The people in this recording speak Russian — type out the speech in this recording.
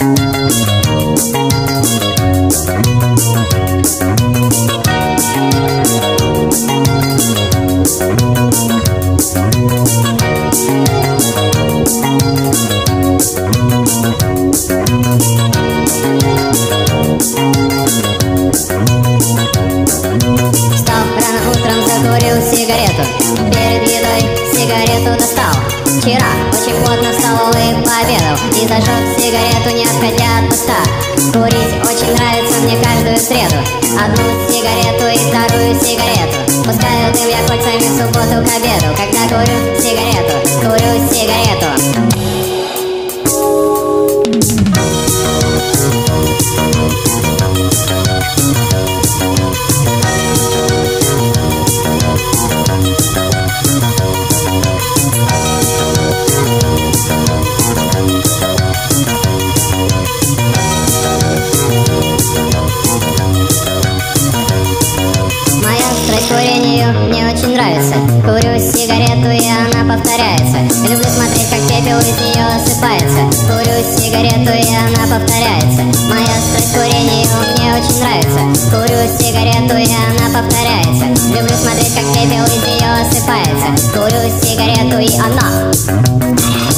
Встал рано утром, закурил сигарету. Перед едой сигарету достал. Вчера очень плотно в столовой пообедал и зажег сигарету, не отходя от поста. Курить очень нравится мне каждую среду. Одну сигарету и вторую сигарету. Пускаю дым я кольцами в субботу к обеду. Когда курю сигарету, курю сигарету. Курению мне очень нравится. Курю сигарету, и она повторяется. Люблю смотреть, как пепел из нее осыпается. Курю сигарету, и она повторяется. Моя страсть к курению мне очень нравится. Курю сигарету, и она повторяется. Люблю смотреть, как пепел из нее осыпается. Курю сигарету, и она